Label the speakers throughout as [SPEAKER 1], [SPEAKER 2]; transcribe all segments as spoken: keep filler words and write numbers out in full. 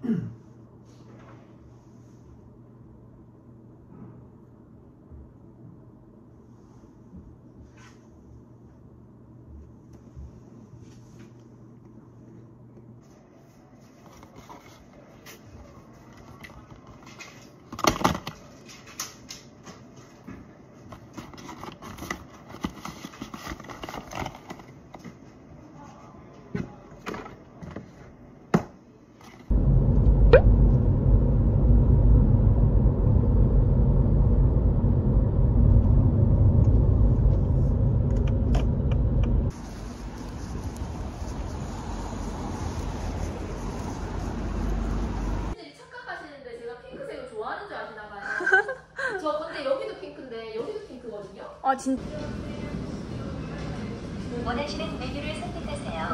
[SPEAKER 1] 저 근데 여기도 핑크인데 여기도 핑크거든요?
[SPEAKER 2] 아 진짜?
[SPEAKER 3] 원하시는 메뉴를 선택하세요.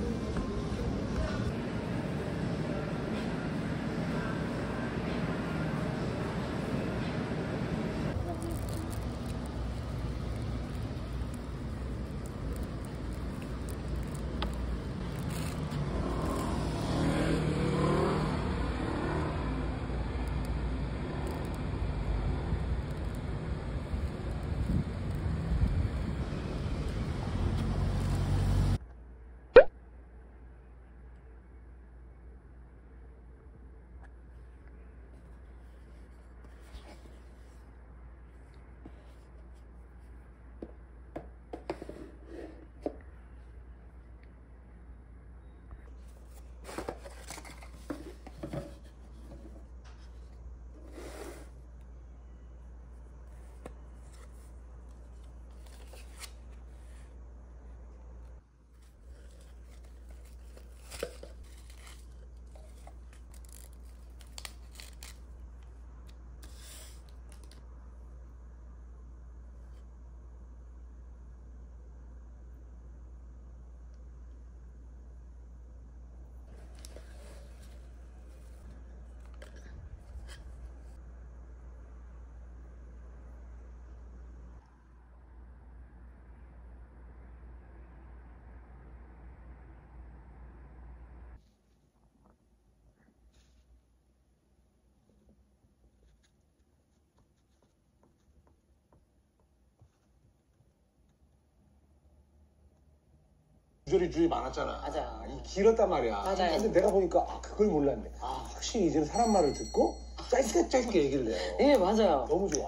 [SPEAKER 4] 주저리 주의 많았잖아.
[SPEAKER 3] 맞아.
[SPEAKER 4] 이 길었단 말이야.
[SPEAKER 3] 맞아요.
[SPEAKER 4] 근데 내가 보니까 아 그걸 몰랐네. 아 확실히 이제는 사람 말을 듣고 짧게 짧게 얘기를 해요.
[SPEAKER 3] 네 맞아요.
[SPEAKER 4] 너무 좋아.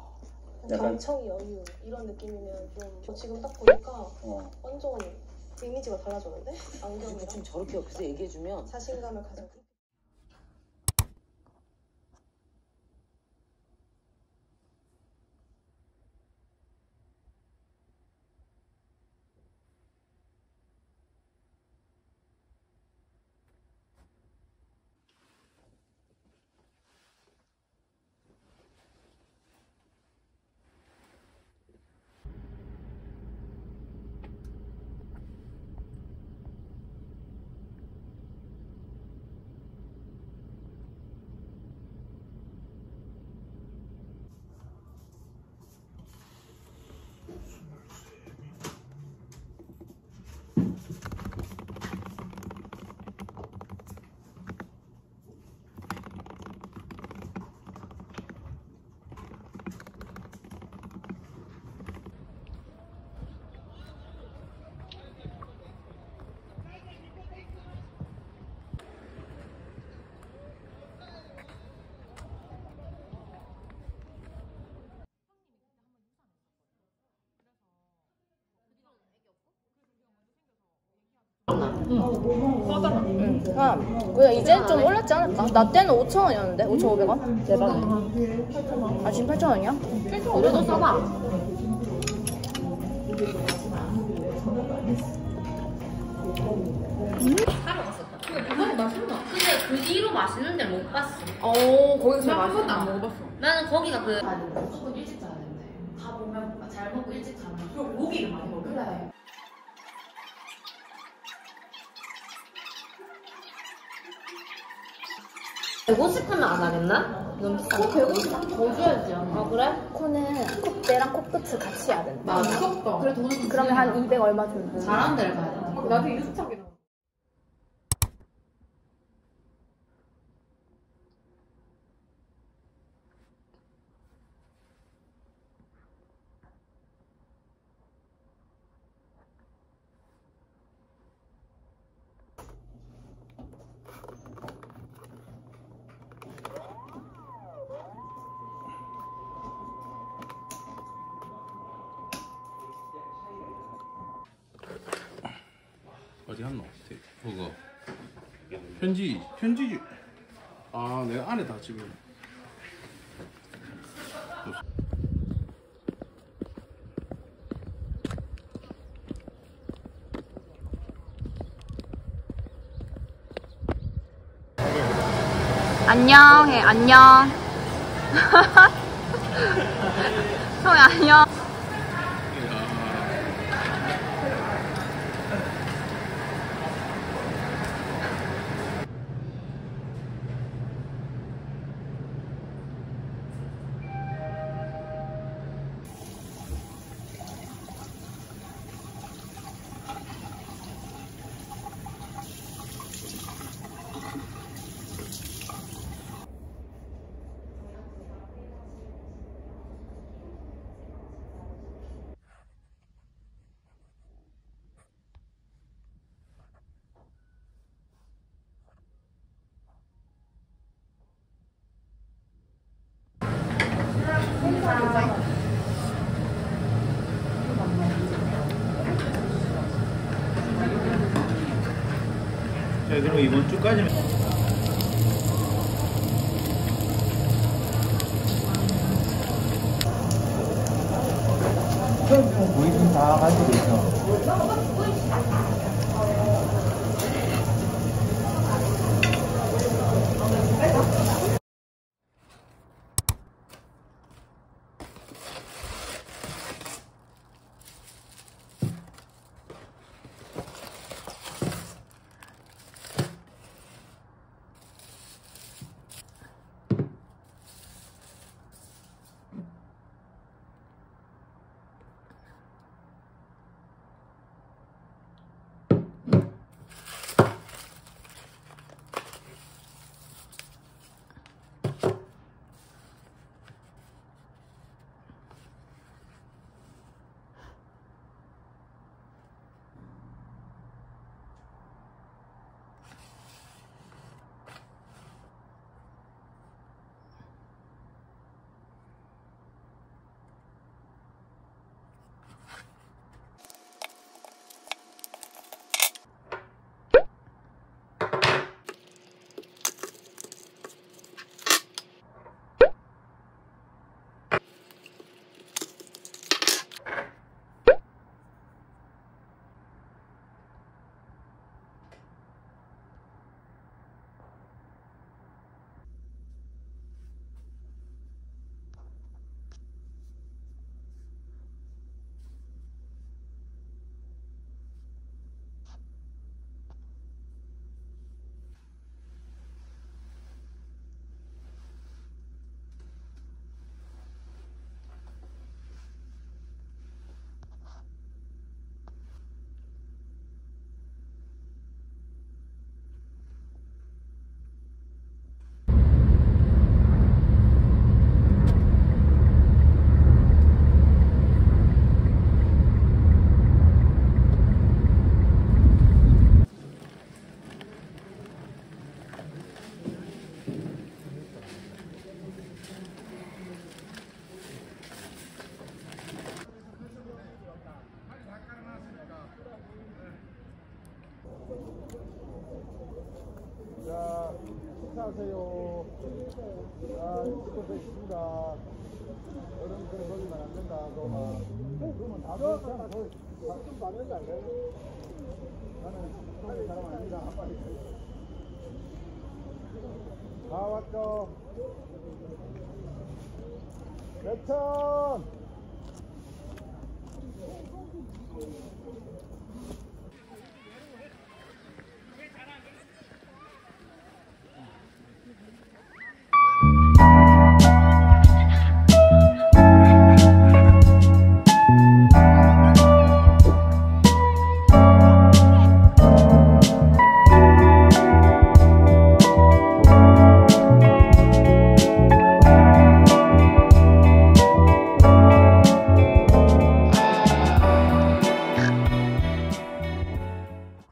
[SPEAKER 5] 약간 경청이 여유 이런 느낌이면 좀 지금 딱 보니까
[SPEAKER 4] 어.
[SPEAKER 5] 완전 이미지가 달라졌는데? 안경이랑
[SPEAKER 3] 좀 저렇게 옆에서 얘기해주면
[SPEAKER 5] 자신감을 가져.
[SPEAKER 2] 응. 싸잖아. 응. 아, 그냥 이제 좀 올랐지 않을까? 나 때는 오천 원이었는데? 오천오백 원? 대박이네. 아, 지금 팔천 원이야?
[SPEAKER 1] 우리도 써봐. 사러 갔었다. 근데 그건 맛있나? 근데 그 뒤로 맛있는 데를 못 봤어.
[SPEAKER 2] 어, 거기서
[SPEAKER 1] 한 번도 안
[SPEAKER 2] 먹어봤어.
[SPEAKER 1] 나는 거기가 그 무조건 일찍 자야 되는데 다 보면 잘 먹고 일찍 자면 그리고 고기를 많이 먹어. 그래. 백오십 하면 안 하겠나? 너무 비싸. 코 백오십 더 줘야지. 아 그래?
[SPEAKER 2] 코는 콧대랑 코끝을 같이 해야 된다.
[SPEAKER 1] 아 무섭다. 그래 돈
[SPEAKER 2] 그러면 한 이백 얼마 정도.
[SPEAKER 1] 잘하는 데를 가야 돼.
[SPEAKER 6] 나도 유수창이랑 어디 갔노? 그거 편지 편지 아 내가 안에 다 지금
[SPEAKER 2] 안녕해 안녕. 성이 안녕.
[SPEAKER 7] 자, 그럼 이번 주까지는 모이든 다 가지고 있어.
[SPEAKER 4] 자, 식사하세요. 자, 식사 있습니다. 어른들 거기만 안 된다. 너가. 그러면 다 그렇잖아. 좀 받는지 안 돼? 나는 하는 사람 아닙니다. 한 마리. 다 왔죠? 몇천!